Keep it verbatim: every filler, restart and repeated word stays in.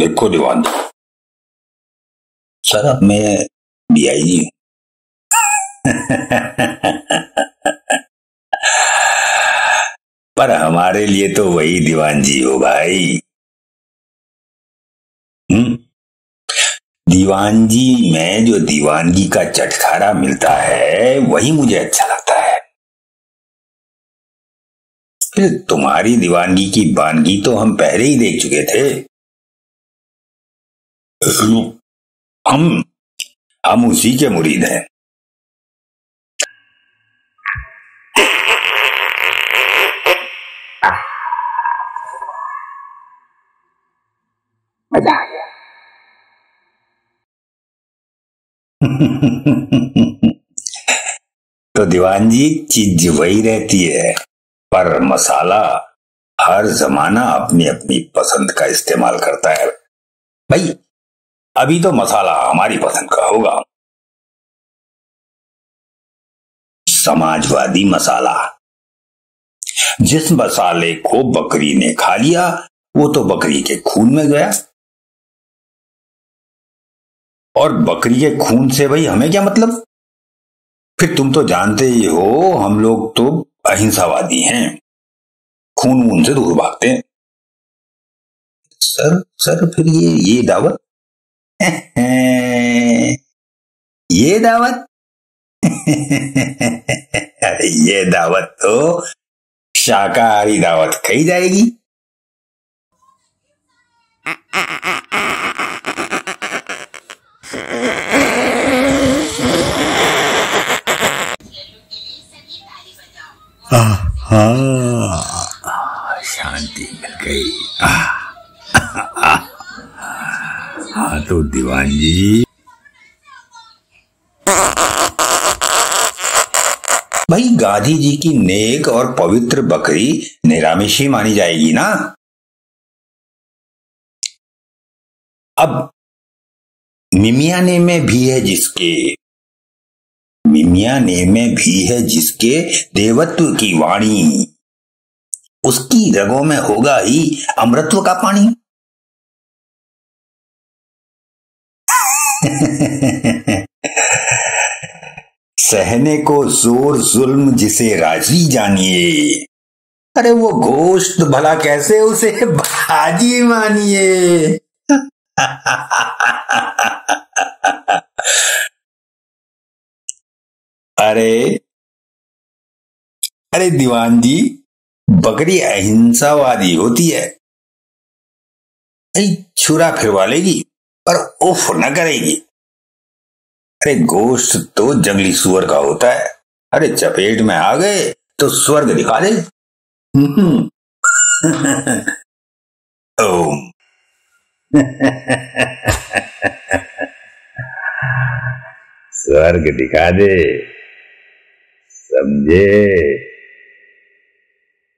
देखो दीवान जी, सर अब मैं डीआईजी हूं। पर हमारे लिए तो वही दीवान जी हो भाई। हम्म दीवान जी में जो दीवानगी का चटखारा मिलता है वही मुझे अच्छा लगता है। फिर तुम्हारी दीवानगी की बानगी तो हम पहले ही देख चुके थे। हम हम उसी के मुरीद हैं। मजा आ गया। तो दीवान जी, चीज वही रहती है, पर मसाला हर जमाना अपनी अपनी पसंद का इस्तेमाल करता है। भाई अभी तो मसाला हमारी पसंद का होगा, समाजवादी मसाला। जिस मसाले को बकरी ने खा लिया वो तो बकरी के खून में गया, और बकरी के खून से भाई हमें क्या मतलब। फिर तुम तो जानते ही हो हम लोग तो अहिंसावादी हैं, खून वून से दूर भागते हैं। सर सर फिर ये ये दावत ये दावत ये दावत तो शाकाहारी दावत खाई जाएगी। हाँ, शांति मिल गई। हाँ तो दीवान जी, भाई गांधी जी की नेक और पवित्र बकरी निरामिषी मानी जाएगी ना। अब मिमियाने में भी है जिसके मिमियाने में भी है जिसके देवत्व की वाणी, उसकी रगों में होगा ही अमृतत्व का पानी। सहने को जोर जुल्म जिसे राजी जानिए, अरे वो गोश्त भला कैसे उसे भाजी मानिए। अरे अरे दीवान जी, बकरी अहिंसावादी होती है। छुरा फिरवा लेगी पर उफ न करेगी। अरे गोश्त तो जंगली सुअर का होता है, अरे चपेट में आ गए तो स्वर्ग दिखा दे। ओम। स्वर्ग दिखा दे, समझे।